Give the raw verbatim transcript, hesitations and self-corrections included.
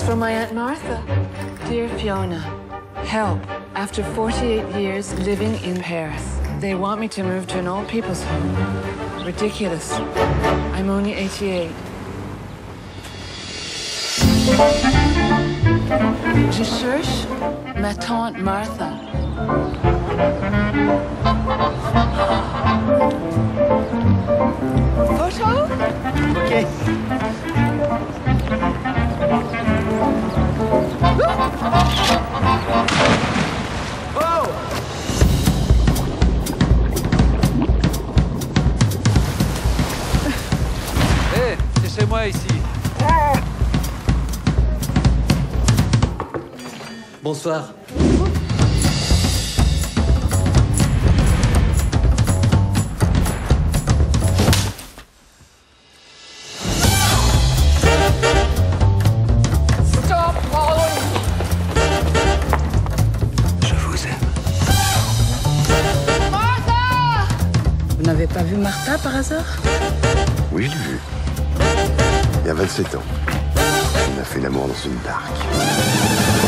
from my Aunt Martha. Dear Fiona, help. After forty-eight years living in Paris, they want me to move to an old people's home. Ridiculous. I'm only eighty-eight. Je cherche ma tante Martha. Photo? Ok. Oh! Hé, hey, c'est chez moi ici. Bonsoir. Stop following me. Je vous aime. Martha! Vous n'avez pas vu Martha par hasard? Oui, je l'ai vu. Il y a vingt-sept ans. On a fait l'amour dans une barque.